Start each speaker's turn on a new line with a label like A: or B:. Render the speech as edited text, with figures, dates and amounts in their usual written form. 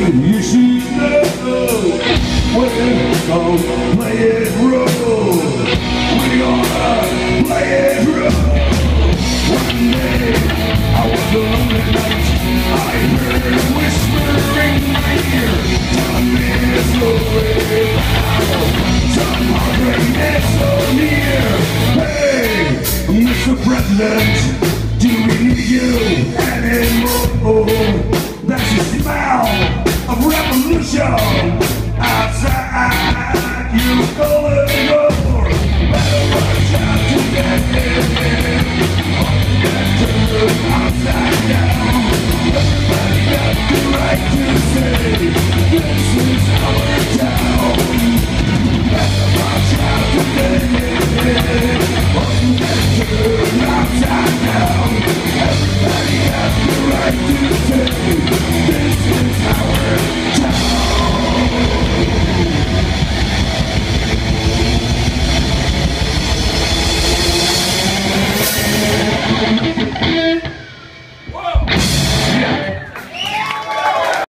A: You should know we're gonna play it rough. We're gonna play it rough. One day I was alone at night. I heard a whisper in my ear. Time is slowly out. Time heartbreak is so near. Hey, Mr. President, do we need you anymore? That's the smell of revolution.